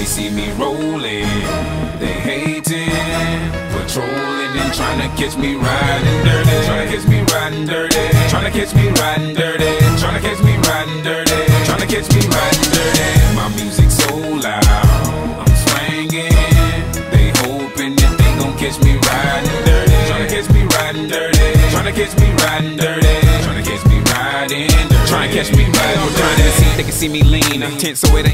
They see me rolling, they hating, patrolling and trying to catch me riding dirty, trying to catch me riding dirty, trying to catch me riding dirty, trying to catch me riding dirty, trying to catch me riding dirty. My music's so loud, I'm swinging. They hoping that they gon' catch me riding dirty, trying to catch me riding dirty, trying to catch me riding dirty, trying to catch me riding dirty, trying to catch me riding dirty. They can see me lean, tense so it ain't